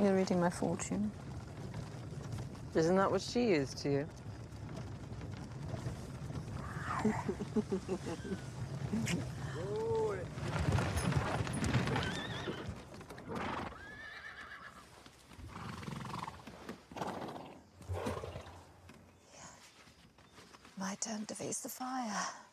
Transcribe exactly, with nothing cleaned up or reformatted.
You're reading my fortune. Isn't that what she is to you? My turn to face the fire.